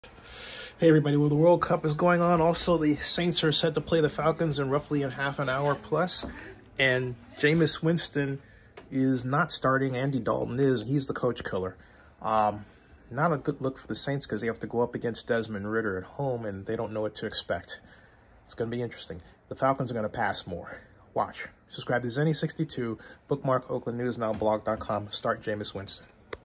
Hey everybody, well, the World Cup is going on. Also, the Saints are set to play the Falcons in roughly in half an hour plus. And Jameis Winston is not starting. Andy Dalton is. He's the coach killer. Not a good look for the Saints because they have to go up against Desmond Ridder at home and they don't know what to expect. It's going to be interesting. The Falcons are going to pass more. Watch. Subscribe to Zenny62. Bookmark OaklandNewsNowBlog.com. Start Jameis Winston.